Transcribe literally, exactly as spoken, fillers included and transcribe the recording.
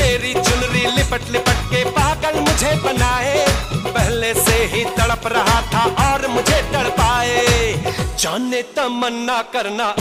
तेरी चुनरी लिपट लिपट के पागल मुझे बनाए, पहले से ही तड़प रहा था और मुझे तड़पाए। जाने तमन्ना करना